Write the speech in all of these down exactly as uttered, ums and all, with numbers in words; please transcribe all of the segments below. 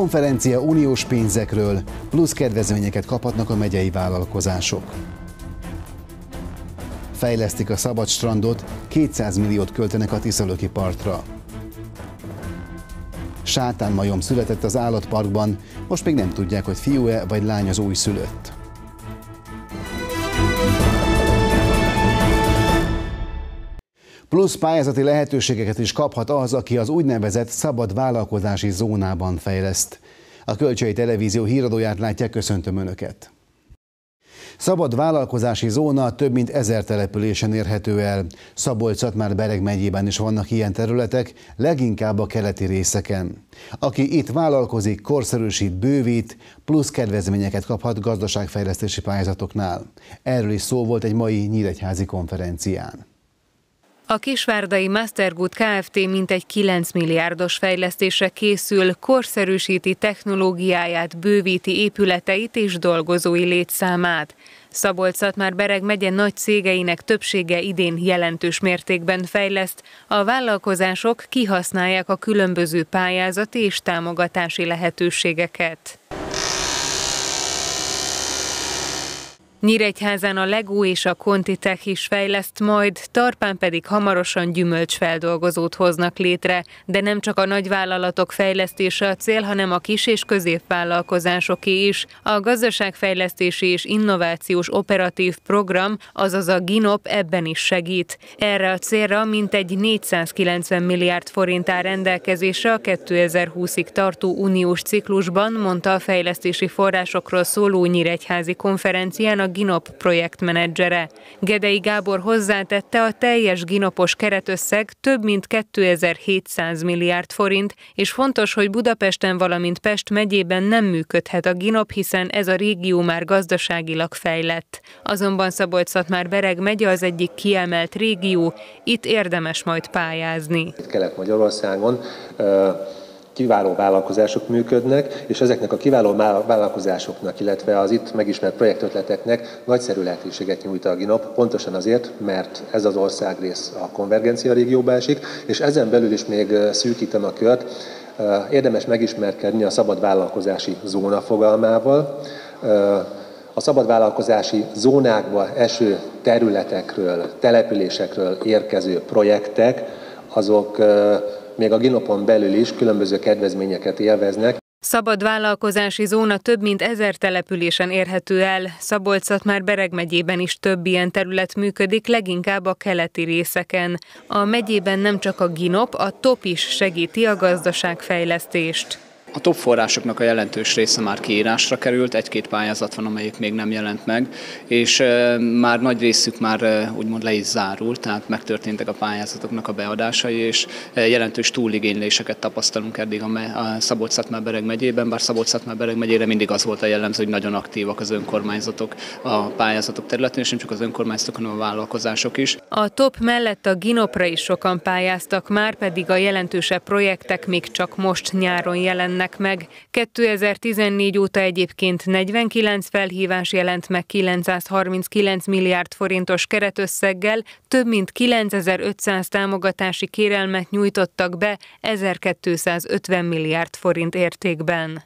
Konferencia uniós pénzekről, plusz kedvezményeket kaphatnak a megyei vállalkozások. Fejlesztik a szabad strandot, kétszáz milliót költenek a Tiszalöki partra. Sátánmajom született az állatparkban, most még nem tudják, hogy fiú-e vagy lány az újszülött. Plusz pályázati lehetőségeket is kaphat az, aki az úgynevezett szabad vállalkozási zónában fejleszt. A Kölcsei Televízió híradóját látják, köszöntöm Önöket. Szabad vállalkozási zóna több mint ezer településen érhető el. Szabolcs-Szatmár-Bereg megyében is vannak ilyen területek, leginkább a keleti részeken. Aki itt vállalkozik, korszerűsít, bővít, plusz kedvezményeket kaphat gazdaságfejlesztési pályázatoknál. Erről is szó volt egy mai nyíregyházi konferencián. A kisvárdai Mastergood Kft. Mintegy kilenc milliárdos fejlesztésre készül, korszerűsíti technológiáját, bővíti épületeit és dolgozói létszámát. Szabolcs-Szatmár-Bereg megye nagy cégeinek többsége idén jelentős mértékben fejleszt, a vállalkozások kihasználják a különböző pályázati és támogatási lehetőségeket. Nyíregyházán a Lego és a Contitech is fejleszt majd, Tarpán pedig hamarosan gyümölcsfeldolgozót hoznak létre, de nem csak a nagyvállalatok fejlesztése a cél, hanem a kis- és középvállalkozásoké is. A Gazdaságfejlesztési és Innovációs Operatív Program, azaz a GINOP ebben is segít. Erre a célra mintegy négyszázkilencven milliárd forint áll rendelkezésre a kétezer-húszig tartó uniós ciklusban, mondta a fejlesztési forrásokról szóló nyíregyházi konferencián a GINOP projektmenedzsere. Gedei Gábor hozzátette, a teljes GINOP-os keretösszeg több mint kétezer-hétszáz milliárd forint, és fontos, hogy Budapesten, valamint Pest megyében nem működhet a GINOP, hiszen ez a régió már gazdaságilag fejlett. Azonban Szabolcs-Szatmár-Bereg megye az egyik kiemelt régió, itt érdemes majd pályázni. Kelet-Magyarországon kiváló vállalkozások működnek, és ezeknek a kiváló vállalkozásoknak, illetve az itt megismert projektötleteknek nagyszerű lehetőséget nyújt a GINOP, pontosan azért, mert ez az országrész a konvergencia régióba esik, és ezen belül is még szűkítem a kört, érdemes megismerkedni a szabad vállalkozási zóna fogalmával. A szabad vállalkozási zónákba eső területekről, településekről érkező projektek, azok még a GINOP-on belül is különböző kedvezményeket élveznek. Szabad vállalkozási zóna több mint ezer településen érhető el. Szabolcs-Szatmár-Bereg megyében is több ilyen terület működik, leginkább a keleti részeken. A megyében nem csak a GINOP, a TOP is segíti a gazdaságfejlesztést. A top forrásoknak a jelentős része már kiírásra került, egy-két pályázat van, amelyik még nem jelent meg, és e, már nagy részük már e, úgymond le is zárult, tehát megtörténtek a pályázatoknak a beadásai, és e, jelentős túligényléseket tapasztalunk eddig a, a Szabolcs-Szatmár-Bereg megyében, bár Szabolcs-Szatmár-Bereg megyére mindig az volt a jellemző, hogy nagyon aktívak az önkormányzatok a pályázatok területén, és nem csak az önkormányzatok, hanem a vállalkozások is. A TOP mellett a GINOP-ra is sokan pályáztak már, pedig a jelentősebb projektek még csak most nyáron jelennek meg. kétezer-tizennégy óta egyébként negyvenkilenc felhívás jelent meg kilencszázharminckilenc milliárd forintos keretösszeggel, több mint kilencezer-ötszáz támogatási kérelmet nyújtottak be ezerkétszázötven milliárd forint értékben.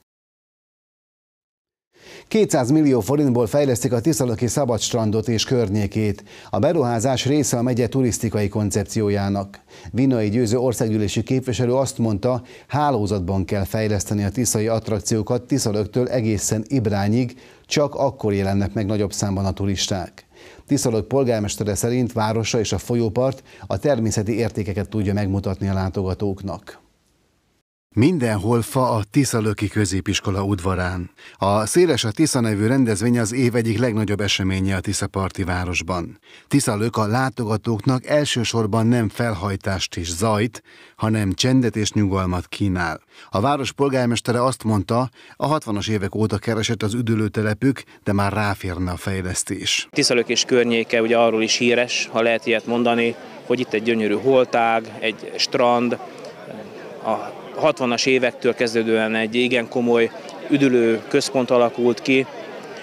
kétszáz millió forintból fejlesztik a Tiszalöki szabadstrandot és környékét. A beruházás része a megye turisztikai koncepciójának. Vinnai Győző országgyűlési képviselő azt mondta, hálózatban kell fejleszteni a tiszai attrakciókat Tiszalöktől egészen Ibrányig, csak akkor jelennek meg nagyobb számban a turisták. Tiszalök polgármestere szerint városa és a folyópart a természeti értékeket tudja megmutatni a látogatóknak. Mindenhol fa a Tiszalöki középiskola udvarán. A Széles a Tisza nevű rendezvény az év egyik legnagyobb eseménye a tiszaparti városban. Tiszalök a látogatóknak elsősorban nem felhajtást és zajt, hanem csendet és nyugalmat kínál. A város polgármestere azt mondta, a hatvanas évek óta keresett az üdülőtelepük, de már ráférne a fejlesztés. Tiszalök és környéke ugye arról is híres, ha lehet ilyet mondani, hogy itt egy gyönyörű holtág, egy strand, a hatvanas évektől kezdődően egy igen komoly üdülő központ alakult ki,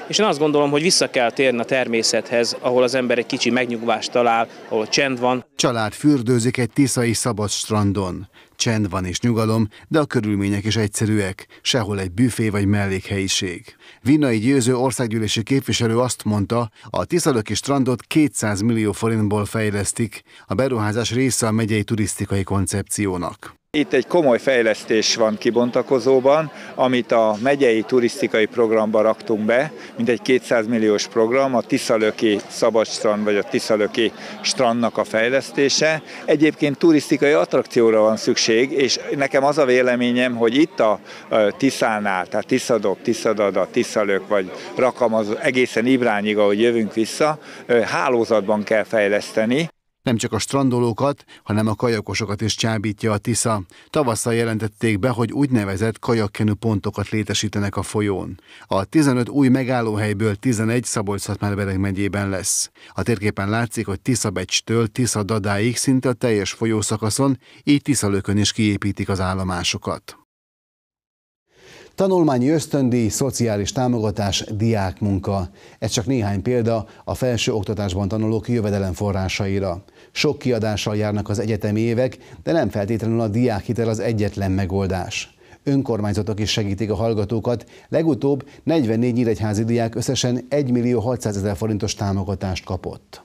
és én azt gondolom, hogy vissza kell térni a természethez, ahol az ember egy kicsi megnyugvást talál, ahol csend van. Család fürdőzik egy tiszai szabad strandon. Csend van és nyugalom, de a körülmények is egyszerűek, sehol egy büfé vagy mellékhelyiség. Vinai Győző országgyűlési képviselő azt mondta, a tiszalöki strandot kétszáz millió forintból fejlesztik, a beruházás része a megyei turisztikai koncepciónak. Itt egy komoly fejlesztés van kibontakozóban, amit a megyei turisztikai programba raktunk be, mint egy kétszáz milliós program, a tiszalöki szabadstrand vagy a tiszalöki strandnak a fejlesztése. Egyébként turisztikai attrakcióra van szükség, és nekem az a véleményem, hogy itt a Tiszánál, tehát Tiszadob, Tiszadada, Tiszalök vagy Rakam, az egészen Ibrányig, ahogy jövünk vissza, hálózatban kell fejleszteni. Nem csak a strandolókat, hanem a kajakosokat is csábítja a Tisza. Tavasszal jelentették be, hogy úgynevezett kajakkenü pontokat létesítenek a folyón. A tizenöt új megállóhelyből tizenegy Szabolcs-Szatmár-Bereg megyében lesz. A térképen látszik, hogy Tiszabecstől Tiszadadáig szinte a teljes folyószakaszon, így Tiszalökön is kiépítik az állomásokat. Tanulmányi ösztöndíj, szociális támogatás, diákmunka. Ez csak néhány példa a felső oktatásban tanulók jövedelemforrásaira. Sok kiadással járnak az egyetemi évek, de nem feltétlenül a diákhitel az egyetlen megoldás. Önkormányzatok is segítik a hallgatókat, legutóbb negyvennégy nyíregyházi diák összesen egymillió hatszázezer forintos támogatást kapott.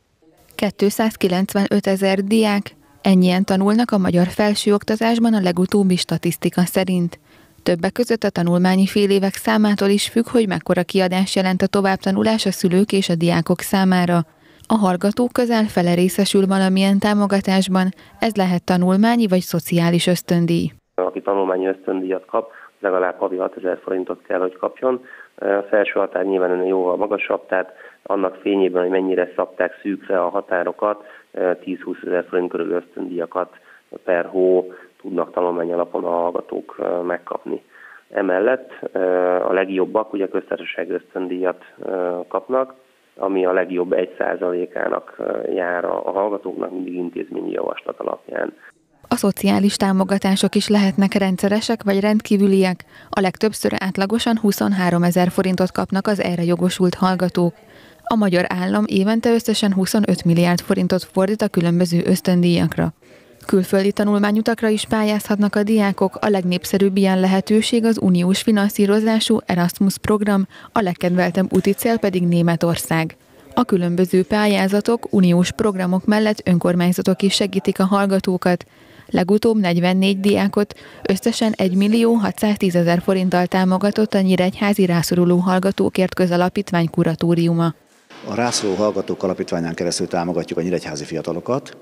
kétszázkilencvenöt ezer diák, ennyien tanulnak a magyar felsőoktatásban a legutóbbi statisztika szerint. Többek között a tanulmányi félévek számától is függ, hogy mekkora kiadás jelent a továbbtanulás a szülők és a diákok számára. A hallgatók közel fele részesül valamilyen támogatásban, ez lehet tanulmányi vagy szociális ösztöndíj. Aki tanulmányi ösztöndíjat kap, legalább havi hatezer forintot kell, hogy kapjon. A felső határ nyilván ennél jóval magasabb, tehát annak fényében, hogy mennyire szabták szűkre a határokat, tíz-húszezer forint körül ösztöndíjakat per hó tudnak tanulmány alapon a hallgatók megkapni. Emellett a legjobbak ugye köztársasági ösztöndíjat kapnak, ami a legjobb egy százalékának jár a hallgatóknak, mindig intézményi javaslat alapján. A szociális támogatások is lehetnek rendszeresek vagy rendkívüliek, a legtöbbször átlagosan huszonháromezer forintot kapnak az erre jogosult hallgatók. A magyar állam évente összesen huszonöt milliárd forintot fordít a különböző ösztöndíjakra. Külföldi tanulmányutakra is pályázhatnak a diákok, a legnépszerűbb ilyen lehetőség az uniós finanszírozású Erasmus program, a legkedveltebb úti cél pedig Németország. A különböző pályázatok, uniós programok mellett önkormányzatok is segítik a hallgatókat. Legutóbb negyvennégy diákot összesen egymillió hatszáztízezer forinttal támogatott a Nyíregyházi Rászoruló Hallgatókért Közalapítvány kuratóriuma. A Rászoruló Hallgatók Alapítványán keresztül támogatjuk a nyíregyházi fiatalokat.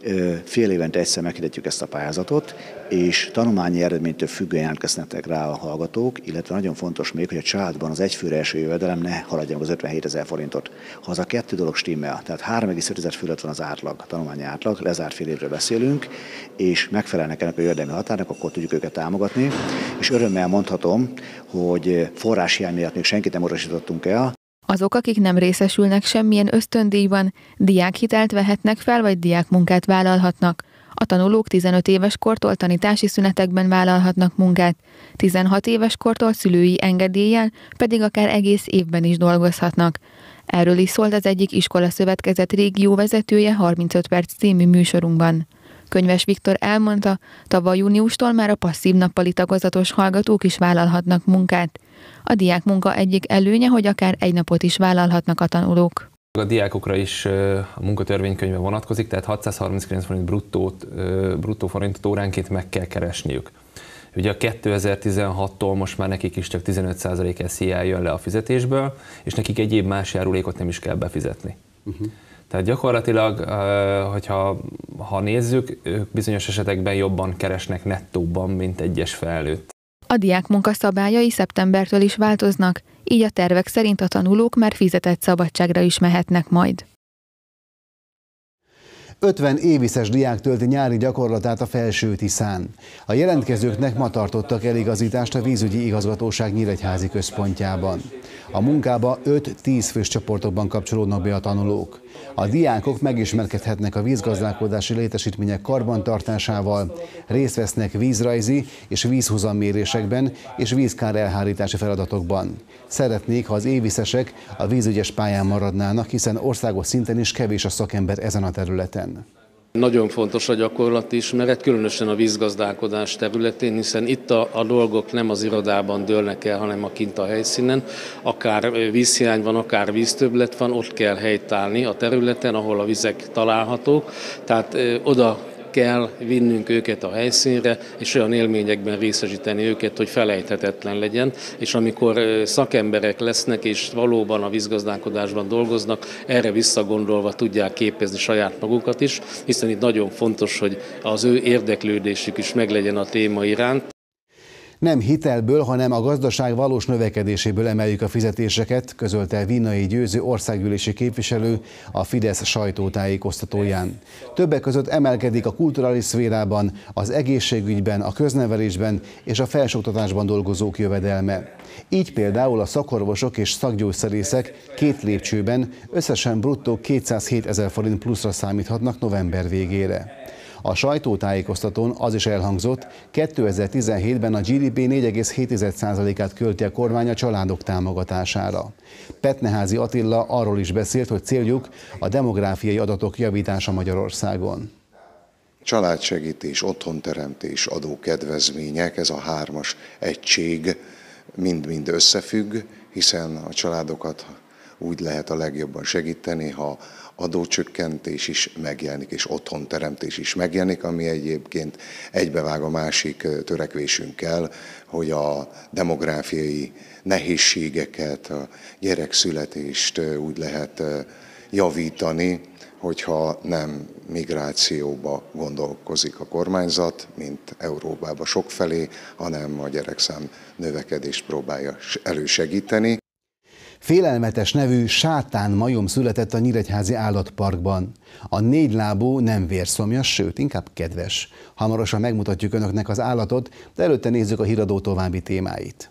Fél évente egyszer meghirdetjük ezt a pályázatot, és tanulmányi eredménytől függően jelentkeznek rá a hallgatók, illetve nagyon fontos még, hogy a családban az egyfőre eső jövedelem ne haladja meg az ötvenhétezer forintot. Ha az a kettő dolog stimmel, tehát három egész öt fölött van az átlag, a tanulmányi átlag, lezárt fél évről beszélünk, és megfelelnek ennek a jövedelmi határnak, akkor tudjuk őket támogatni. És örömmel mondhatom, hogy forráshiány miatt még senkit nem utasítottunk el. Azok, akik nem részesülnek semmilyen ösztöndíjban, diákhitelt vehetnek fel, vagy diákmunkát vállalhatnak. A tanulók tizenöt éves kortól tanítási szünetekben vállalhatnak munkát, tizenhat éves kortól szülői engedéllyel pedig akár egész évben is dolgozhatnak. Erről is szólt az egyik iskolaszövetkezet régióvezetője harmincöt perc című műsorunkban. Könyves Viktor elmondta, tavaly júniustól már a passzív nappali tagozatos hallgatók is vállalhatnak munkát. A diákmunka egyik előnye, hogy akár egy napot is vállalhatnak a tanulók. A diákokra is a munkatörvénykönyve vonatkozik, tehát hatszázharminckilenc forint bruttót, bruttó forintot óránként meg kell keresniük. Ugye a kétezer-tizenhattól most már nekik is csak tizenöt százalék es zé á jön le a fizetésből, és nekik egyéb más járulékot nem is kell befizetni. Uh-huh. Tehát gyakorlatilag, hogyha ha nézzük, ők bizonyos esetekben jobban keresnek nettóban, mint egyes felnőtt. A diákmunka szabályai szeptembertől is változnak, így a tervek szerint a tanulók már fizetett szabadságra is mehetnek majd. ötven éviszes diák tölti nyári gyakorlatát a Felső-Tiszán. A jelentkezőknek ma tartottak eligazítást a vízügyi igazgatóság nyíregyházi központjában. A munkába öt-tíz fős csoportokban kapcsolódnak be a tanulók. A diákok megismerkedhetnek a vízgazdálkodási létesítmények karbantartásával, részt vesznek vízrajzi és vízhozammérésekben és vízkár elhárítási feladatokban. Szeretnék, ha az éviszesek a vízügyes pályán maradnának, hiszen országos szinten is kevés a szakember ezen a területen. Nagyon fontos a gyakorlati ismeret, különösen a vízgazdálkodás területén, hiszen itt a, a dolgok nem az irodában dőlnek el, hanem a kint a helyszínen. Akár vízhiány van, akár víztöbblet van, ott kell helytállni a területen, ahol a vizek találhatók. Tehát ö, oda kell vinnünk őket a helyszínre, és olyan élményekben részesíteni őket, hogy felejthetetlen legyen, és amikor szakemberek lesznek, és valóban a vízgazdálkodásban dolgoznak, erre visszagondolva tudják képezni saját magukat is, hiszen itt nagyon fontos, hogy az ő érdeklődésük is meglegyen a téma iránt. Nem hitelből, hanem a gazdaság valós növekedéséből emeljük a fizetéseket, közölte Vinnai Győző országgyűlési képviselő a Fidesz sajtótájékoztatóján. Többek között emelkedik a kulturális szférában, az egészségügyben, a köznevelésben és a felsőoktatásban dolgozók jövedelme. Így például a szakorvosok és szakgyógyszerészek két lépcsőben összesen bruttó kétszázhét ezer forint pluszra számíthatnak november végére. A sajtótájékoztatón az is elhangzott, kétezer-tizenhétben a gé dé pé négy egész hét százalékát költi a kormány a családok támogatására. Petneházy Attila arról is beszélt, hogy céljuk a demográfiai adatok javítása Magyarországon. Családsegítés, otthonteremtés, adókedvezmények, ez a hármas egység mind-mind összefügg, hiszen a családokat úgy lehet a legjobban segíteni, ha adócsökkentés is megjelenik, és otthonteremtés is megjelenik, ami egyébként egybevág a másik törekvésünkkel, hogy a demográfiai nehézségeket, a gyerekszületést úgy lehet javítani, hogyha nem migrációba gondolkozik a kormányzat, mint Európába sokfelé, hanem a gyerekszám növekedést próbálja elősegíteni. Félelmetes nevű sátán majom született a Nyíregyházi Állatparkban. A négylábú nem vérszomjas, sőt, inkább kedves. Hamarosan megmutatjuk önöknek az állatot, de előtte nézzük a híradó további témáit.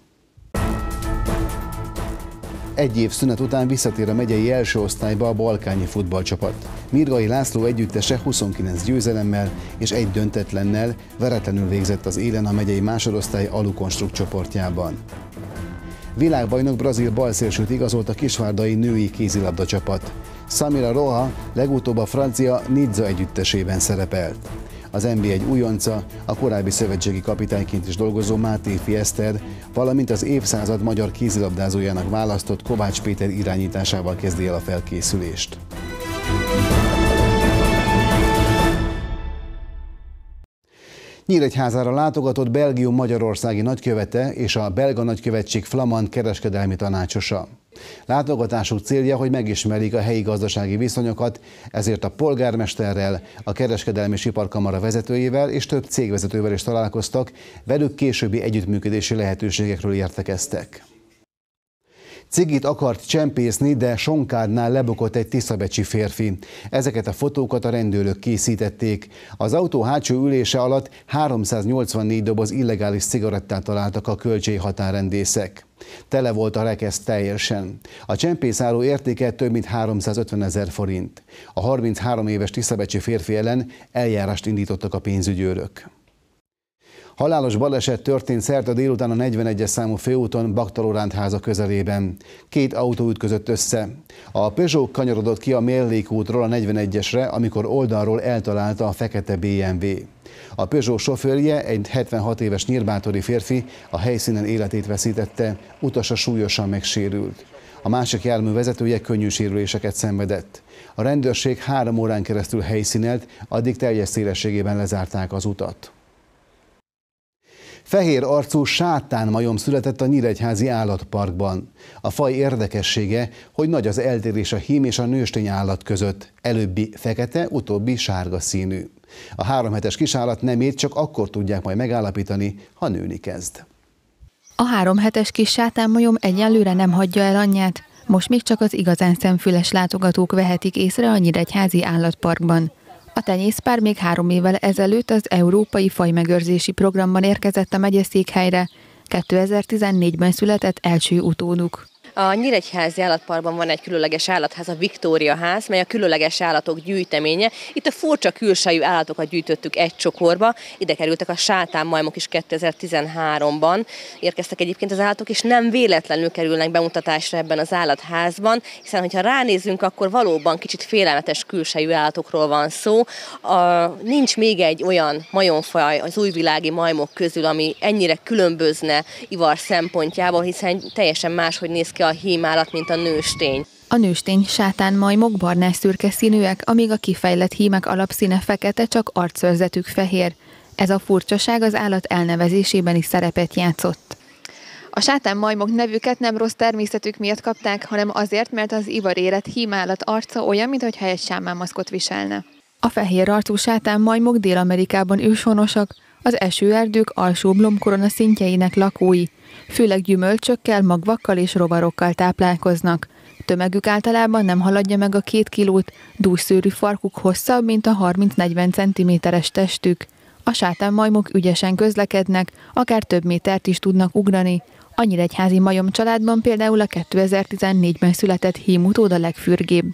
Egy év szünet után visszatér a megyei első osztályba a balkányi futballcsapat. Mirgai László együttese huszonkilenc győzelemmel és egy döntetlennel veretlenül végzett az élen a megyei másodosztály alukonstrukt csoportjában. Világbajnok brazil balszélsőt igazolt a kisvárdai női kézilabda csapat. Samira Roja legutóbb a francia Nizza együttesében szerepelt. Az en bé egy újonca, a korábbi szövetségi kapitányként is dolgozó Mátéfi Eszter, valamint az évszázad magyar kézilabdázójának választott Kovács Péter irányításával kezdi el a felkészülést. Nyíregyházára látogatott Belgium magyarországi nagykövete és a belga nagykövetség flamand kereskedelmi tanácsosa. Látogatásuk célja, hogy megismerjék a helyi gazdasági viszonyokat, ezért a polgármesterrel, a kereskedelmi és iparkamara vezetőjével és több cégvezetővel is találkoztak, velük későbbi együttműködési lehetőségekről értekeztek. Cigit akart csempészni, de Sonkádnál lebukott egy tiszabecsi férfi. Ezeket a fotókat a rendőrök készítették. Az autó hátsó ülése alatt háromszáznyolcvannégy doboz illegális cigarettát találtak a kölcsei határrendészek. Tele volt a rekesz teljesen. A csempészáró értéke több mint háromszázötven ezer forint. A harminchárom éves tiszabecsi férfi ellen eljárást indítottak a pénzügyőrök. Halálos baleset történt szerda délután a negyvenegyes számú főúton Baktalórántháza közelében. Két autó ütközött össze. A Peugeot kanyarodott ki a mellékútról a negyvenegyesre, amikor oldalról eltalálta a fekete bé em vé. A Peugeot sofőrje, egy hetvenhat éves nyírbátori férfi, a helyszínen életét veszítette, utasa súlyosan megsérült. A másik jármű vezetője könnyű sérüléseket szenvedett. A rendőrség három órán keresztül helyszínelt, addig teljes szélességében lezárták az utat. Fehér arcú sátánmajom született a Nyíregyházi Állatparkban. A faj érdekessége, hogy nagy az eltérés a hím és a nőstény állat között. Előbbi fekete, utóbbi sárga színű. A háromhetes kisállat nemét csak akkor tudják majd megállapítani, ha nőni kezd. A háromhetes kis sátánmajom egyelőre nem hagyja el anyját. Most még csak az igazán szemfüles látogatók vehetik észre a Nyíregyházi Állatparkban. A tenyészpár még három évvel ezelőtt az Európai Fajmegőrzési Programban érkezett a megyeszékhelyre, kétezer-tizennégyben született első utóduk. A Nyíregyházi Állatparkban van egy különleges állatház, a Viktória ház, mely a különleges állatok gyűjteménye. Itt a furcsa külsejű állatokat gyűjtöttük egy csokorba. Ide kerültek a sátánmajmok is kétezer-tizenháromban. Érkeztek egyébként az állatok, és nem véletlenül kerülnek bemutatásra ebben az állatházban, hiszen hogyha ránézünk, akkor valóban kicsit félelmetes külsejű állatokról van szó. A, nincs még egy olyan majomfaj az újvilági majmok közül, ami ennyire különbözne ivar szempontjából, hiszen teljesen máshogy néz ki a hímállat, mint a nőstény. A nőstény sátánmajmok barnás-szürke színűek, amíg a kifejlett hímek alapszíne fekete, csak arcszőrzetük fehér. Ez a furcsaság az állat elnevezésében is szerepet játszott. A sátánmajmok nevüket nem rossz természetük miatt kapták, hanem azért, mert az ivarérett hímállat arca olyan, mintha egy sámánmaszkot viselne. A fehér arcú sátánmajmok Dél-Amerikában őshonosak, az esőerdők alsó lombkorona szintjeinek lakói. Főleg gyümölcsökkel, magvakkal és rovarokkal táplálkoznak. Tömegük általában nem haladja meg a két kilót, dússzőrű farkuk hosszabb, mint a harminc-negyven centiméteres testük. A sátánmajmok ügyesen közlekednek, akár több métert is tudnak ugrani. A nyíregyházi majom családban például a kétezer-tizennégyben született hímutód a legfürgébb.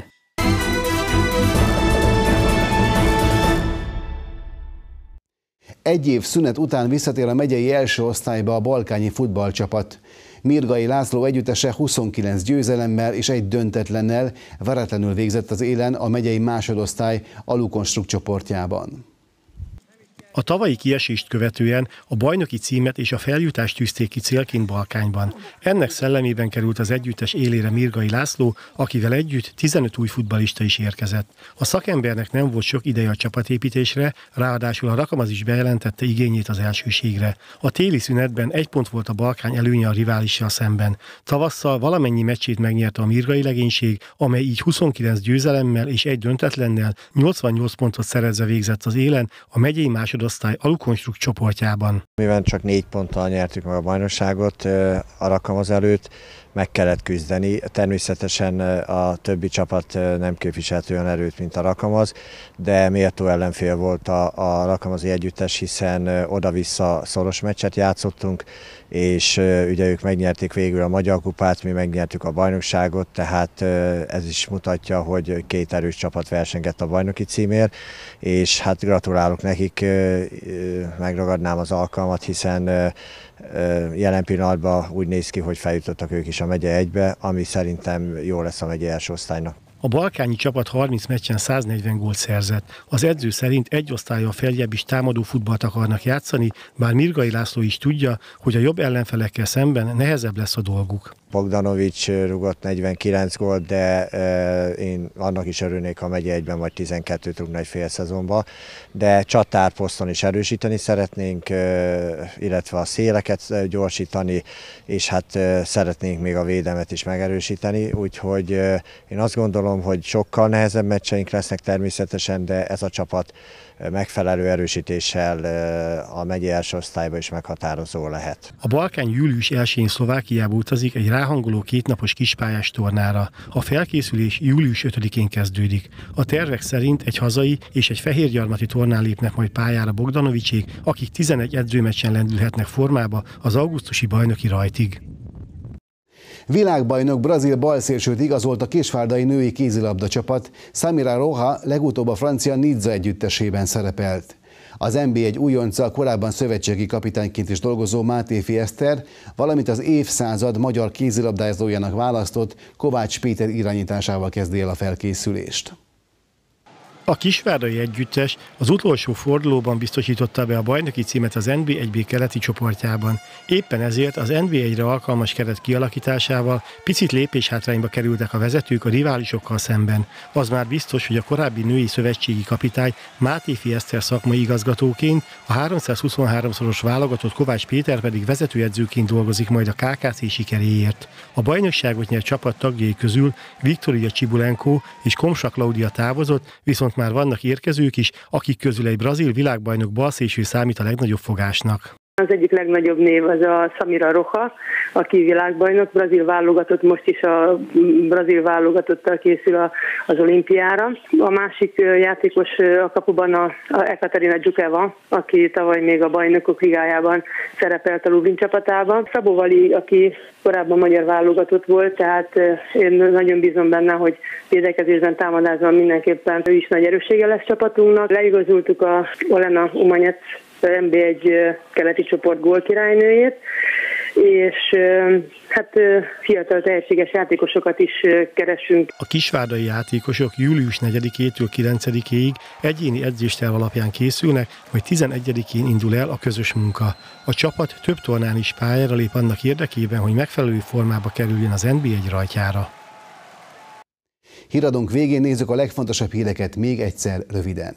Egy év szünet után visszatér a megyei első osztályba a balkányi futballcsapat. Mirgai László együttese huszonkilenc győzelemmel és egy döntetlennel veretlenül végzett az élen a megyei másodosztály Alukonstrukt csoportjában. A tavalyi kiesést követően a bajnoki címet és a feljutást tűzték ki célként Balkányban. Ennek szellemében került az együttes élére Mirgai László, akivel együtt tizenöt új futballista is érkezett. A szakembernek nem volt sok ideje a csapatépítésre, ráadásul a Rakamaz is bejelentette igényét az elsőségre. A téli szünetben egy pont volt a Balkány előnye a riválissal szemben. Tavasszal valamennyi meccsét megnyerte a mirgai legénység, amely így huszonkilenc győzelemmel és egy döntetlennel nyolcvannyolc pontot szerezve végzett az élen a megyei másodosztály osztály Alukonstrukt csoportjában. Mivel csak négy ponttal nyertük meg a bajnokságot a Rakamaz előtt, meg kellett küzdeni. Természetesen a többi csapat nem képviselt olyan erőt, mint a Rakamaz, de méltó ellenfél volt a, a Rakamazi együttes, hiszen oda-vissza szoros meccset játszottunk, és ugye ők megnyerték végül a Magyar Kupát, mi megnyertük a bajnokságot, tehát ez is mutatja, hogy két erős csapat versengett a bajnoki címért, és hát gratulálok nekik, megragadnám az alkalmat, hiszen jelen pillanatban úgy néz ki, hogy feljutottak ők is a megye egybe, ami szerintem jó lesz a megye első osztálynak. A balkányi csapat harminc meccsen száznegyven gólt szerzett. Az edző szerint egy osztállyal feljebb is támadó futballt akarnak játszani, bár Mirgai László is tudja, hogy a jobb ellenfelekkel szemben nehezebb lesz a dolguk. Bogdanovics rugott negyvenkilenc gólt, de e, én annak is örülnék, ha megye egyben vagy tizenkettőt rúgna egy fél szezonba. De csatárposzton is erősíteni szeretnénk, e, illetve a széleket gyorsítani, és hát e, szeretnénk még a védelmet is megerősíteni. Úgyhogy e, én azt gondolom, hogy sokkal nehezebb meccseink lesznek természetesen, de ez a csapat megfelelő erősítéssel a megye első osztályba is meghatározó lehet. A Balkány július elsején Szlovákiába utazik egy ráhangoló kétnapos kispályás tornára. A felkészülés július ötödikén kezdődik. A tervek szerint egy hazai és egy fehérgyarmati tornán lépnek majd pályára Bogdanovicsék, akik tizenegy edzőmeccsen lendülhetnek formába az augusztusi bajnoki rajtig. Világbajnok brazil balszélsőt igazolt a kisvárdai női kézilabda csapat, Samira Roja legutóbb a francia Nizza együttesében szerepelt. Az en bé egy újonca korábban szövetségi kapitányként is dolgozó Mátéfi Eszter, valamint az évszázad magyar kézilabdázójának választott Kovács Péter irányításával kezdi el a felkészülést. A kisvárdai együttes az utolsó fordulóban biztosította be a bajnoki címet az en bé egy bé keleti csoportjában. Éppen ezért az en bé egyre alkalmas keret kialakításával picit lépéshátrányba kerültek a vezetők a riválisokkal szemben. Az már biztos, hogy a korábbi női szövetségi kapitány Mátéfi Eszter szakmai igazgatóként, a háromszázhuszonháromszoros válogatott Kovács Péter pedig vezetőedzőként dolgozik majd a ká ká cé sikeréért. A bajnokságot nyert csapat tagjai közül Viktoria Csibulenko és Komsa Klaudia távozott, viszont már vannak érkezők is, akik közül egy brazil világbajnok balszélső számít a legnagyobb fogásnak. Az egyik legnagyobb név az a Samira Roja, aki világbajnok, brazil válogatott, most is a brazil válogatottal készül az olimpiára. A másik játékos a kapuban a Ekaterina Dzsukeva, aki tavaly még a bajnokok ligájában szerepelt a Lublin csapatában. Szabó Vali, aki korábban magyar válogatott volt, tehát én nagyon bízom benne, hogy védekezésben, támadásban mindenképpen ő is nagy erőssége lesz csapatunknak. Leigazoltuk a Olena Umanyec en bé egy keleti csoport gólkirálynőjét, és hát fiatal tehetséges játékosokat is keresünk. A kisvárdai játékosok július negyedikétől kilencedikéig egyéni edzésterv alapján készülnek, majd tizenegyedikén indul el a közös munka. A csapat több tornán is pályára lép annak érdekében, hogy megfelelő formába kerüljön az en bé egy rajtjára. Híradónk végén nézzük a legfontosabb híreket még egyszer röviden.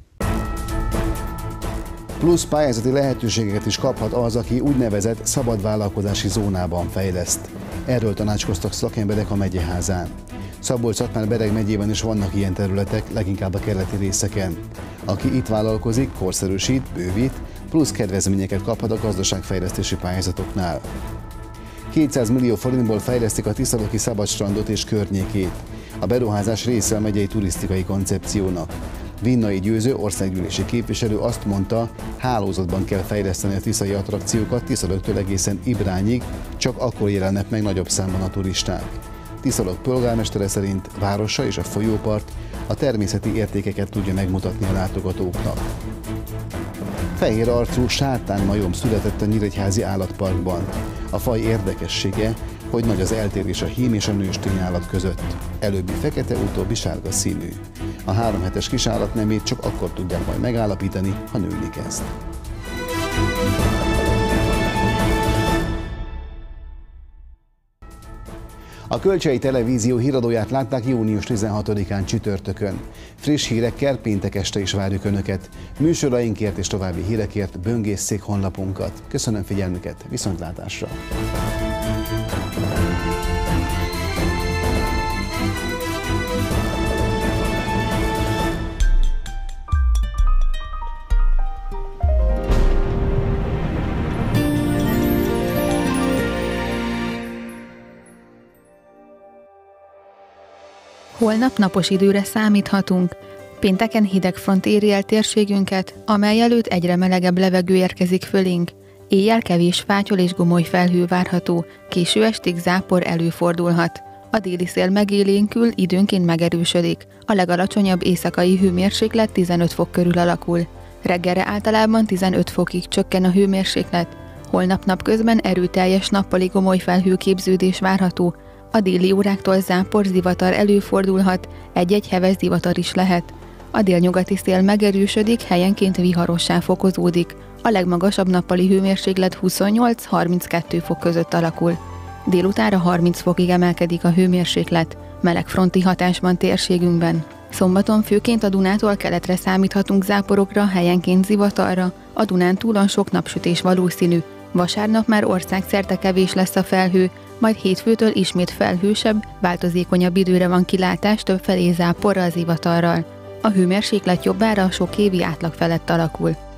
Plusz pályázati lehetőségeket is kaphat az, aki úgynevezett szabad vállalkozási zónában fejleszt. Erről tanácskoztak szakemberek a megyeházán. Szabolcs-Szatmár-Bereg megyében is vannak ilyen területek, leginkább a keleti részeken. Aki itt vállalkozik, korszerűsít, bővít, plusz kedvezményeket kaphat a gazdaságfejlesztési pályázatoknál. kétszáz millió forintból fejlesztik a Tiszalöki szabadstrandot és környékét. A beruházás része a megyei turisztikai koncepciónak. Vinnai Győző országgyűlési képviselő azt mondta, hálózatban kell fejleszteni a tiszai attrakciókat Tiszalöktől egészen Ibrányig, csak akkor jelennek meg nagyobb számban a turisták. Tiszalök polgármestere szerint városa és a folyópart a természeti értékeket tudja megmutatni a látogatóknak. Fehér arcú sártánmajom született a Nyíregyházi állatparkban. A faj érdekessége, hogy nagy az eltérés a hím és a nőstény állat között. Előbbi fekete, utóbbi sárga színű. A három hetes kisállat nemét csak akkor tudják majd megállapítani, ha nőni kezd. A Kölcsei Televízió híradóját látták június tizenhatodikán csütörtökön. Friss hírekkel péntek este is várjuk Önöket. Műsorainkért és további hírekért böngésszék honlapunkat. Köszönöm figyelmüket, viszontlátásra! Holnap napos időre számíthatunk. Pénteken hideg front éri el térségünket, amely előtt egyre melegebb levegő érkezik fölénk. Éjjel kevés fátyol és gomoly felhő várható, késő estig zápor előfordulhat. A déli szél megélénkül, időnként megerősödik. A legalacsonyabb éjszakai hőmérséklet tizenöt fok körül alakul. Reggelre általában tizenöt fokig csökken a hőmérséklet. Holnap napközben erőteljes nappali gomoly felhőképződés várható. A déli óráktól zápor, zivatar előfordulhat, egy-egy heves zivatar is lehet. A délnyugati szél megerősödik, helyenként viharossá fokozódik. A legmagasabb nappali hőmérséklet huszonnyolc-harminckettő fok között alakul. Délutánra harminc fokig emelkedik a hőmérséklet, meleg fronti hatásban térségünkben. Szombaton főként a Dunától keletre számíthatunk záporokra, helyenként zivatarra, a Dunántúlon sok napsütés valószínű. Vasárnap már országszerte kevés lesz a felhő, majd hétfőtől ismét felhősebb, változékonyabb időre van kilátás, többfelé záporral, zivatarral. A hőmérséklet jobbára sok évi átlag felett alakul.